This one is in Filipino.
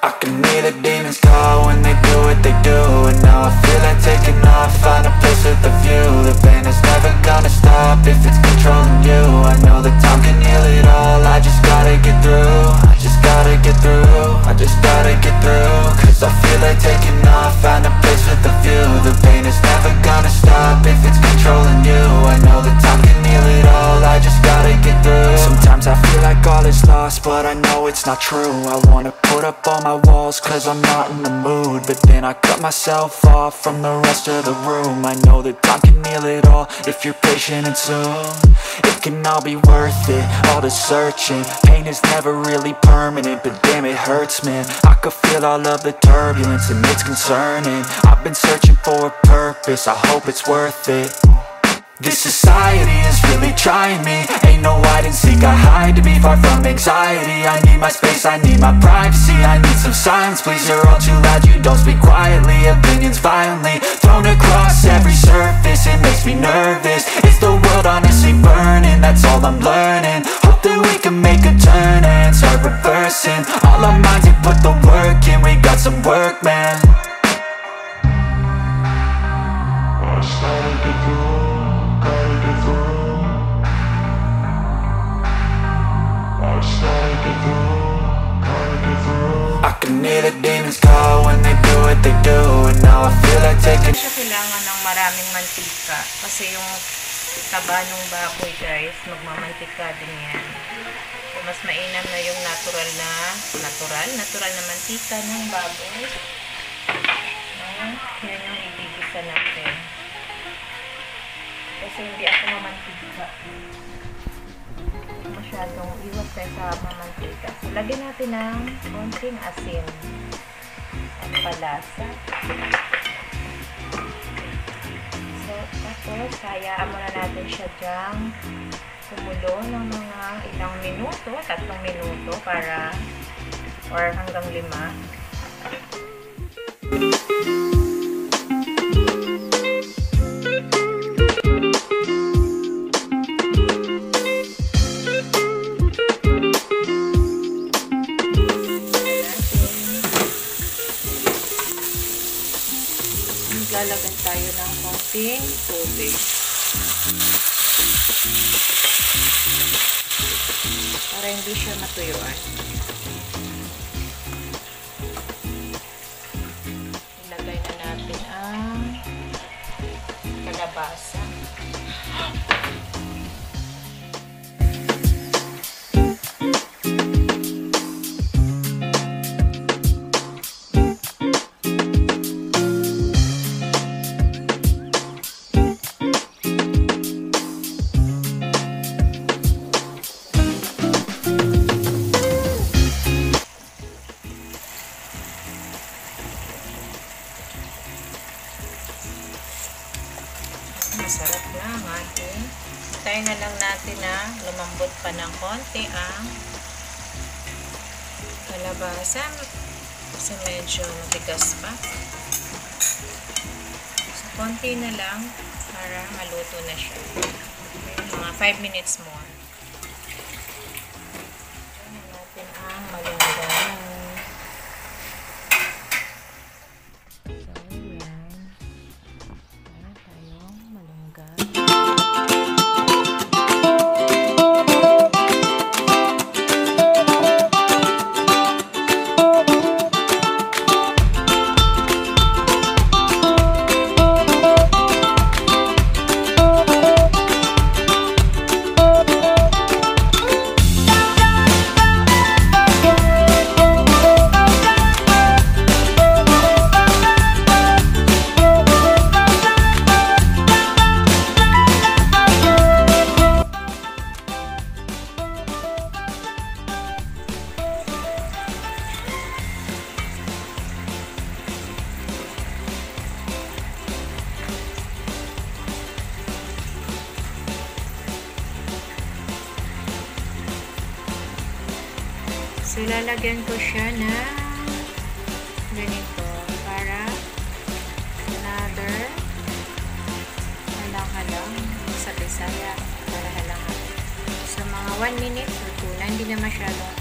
I can hear the demons call when they do what they do. And now I feel like taking off, find a place with a view. The pain is never gonna stop if it's controlling you. I know that time can heal it all, I just gotta get through. I just gotta get through, I just gotta get through. Cause I feel like taking off, find a place with a view. The pain is never gonna stop if it's controlling you. I know that time can heal it all, I just gotta get through. Sometimes I feel like all is lost, but I know it's not true. I wanna put up all my walls cause I'm not in the mood, but then I cut myself off from the rest of the room. I know that time can heal it all if you're patient, and soon it can all be worth it, all the searching. Pain is never really permanent, but damn it hurts, man. I could feel all of the turbulence and it's concerning. I've been searching for a purpose, I hope it's worth it. This society is really trying me. Ain't no hide and seek, I hide to be far from anxiety. I need my space, I need my privacy. I need some silence, please, you're all too loud. You don't speak quietly, opinions violently thrown across every surface. It makes me nervous, is the world honestly burning? That's all I'm learning. Hope that we can make a turn and start reversing all our minds and put the work in. We got some work, man. I can hear the demons call when they do what they do. And now I feel like taking. Siya kailangan ng maraming mantika kasi yung taba ng baboy, guys, magmamantika din yan. Mas mainam na yung natural na mantika ng baboy. Yan yung igigisa natin. Kasi hindi ako mamantika. Masyadong iwas tayo sa mamantika. So, lagyan natin ng konting asin at palasa. So, tapos, hayaan muna natin siya dyang kumulo ng mga ilang minuto, 3 minuto para, or hanggang 5. Lalagyan tayo ng konting tubig para hindi siya matuyuan. Ilagay na natin ang kalabasa. Masarap na ang ating. Hintayin na lang natin na lumambot pa ng konti ang kalabasa kasi medyo matigas pa. So, konti na lang para maluto na siya. Okay, mga 5 minutes more. Hintayin natin ang malunggay. So, lalagyan ko siya na ganito para another halang-halang sa Bisaya para halang-halang. So, mga 1 minute or 2 na, hindi na masyadong